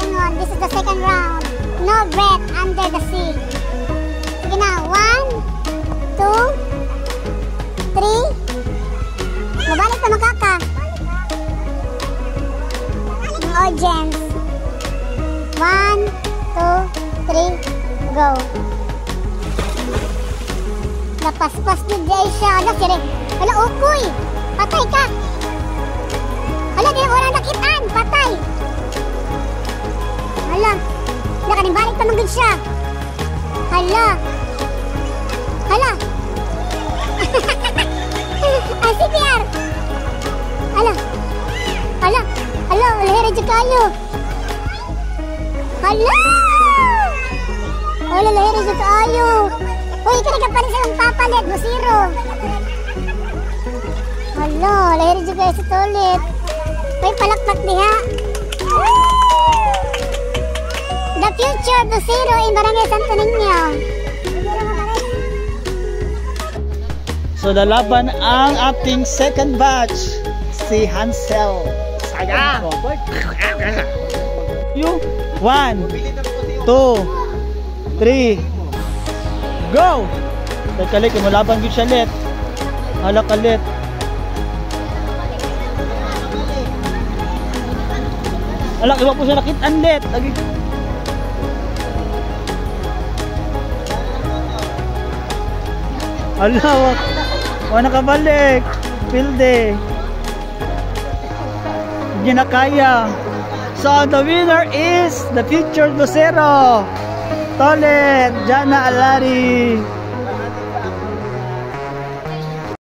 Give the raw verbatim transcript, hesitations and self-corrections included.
lingon. This is the second round. No breath under the sea. Sige na. One, two, three. Mabalik pa makaka. Ang audience. One, two, three, go. Napaspas ni Jay siya. Ala, sire. Ala, ukoy. Patay ka. Ala, di na wala nakitaan. Patay. Ala. Nakanimbalik pa manggod siya. Hala. Hala. Ang C P R. Hala. Hala. Hala. Lahira dyan kayo. Hala. Hala. Lahira dyan kayo. Uy, kaya pa rin silang papalit. Busiro. Hala. Lahira dyan kayo sa toilet. Uy, palakpak diha. The future Busiro in Barangay Santo Niño. So lalaban ang ating second batch, si Hansel. Saya. You. One, two, three, go. Tagkalik, mulaban yun siya let. Hala kalit. Hala, iba po siya nakitaan let. Lagi. Hala, wak. Wala nakabalik. Pilde. Hindi na kaya. So the winner is the future Lucero. Tolet Jana Alari.